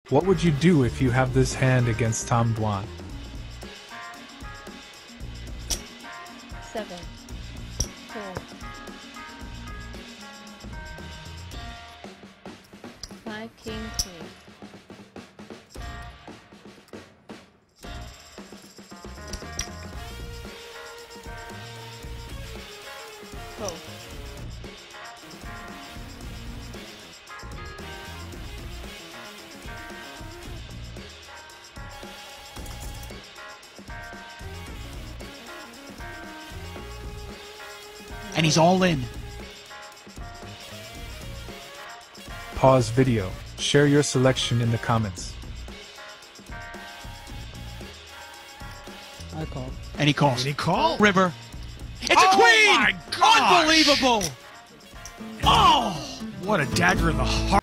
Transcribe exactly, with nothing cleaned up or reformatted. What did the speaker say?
What would you do if you have this hand against Tom Dwan? Seven. Four. Five, king, queen. Four. And he's all in. Pause video. Share your selection in the comments. I call. And he calls. Did he call? River. It's Oh a queen! my gosh! Unbelievable! Oh! What a dagger in the heart.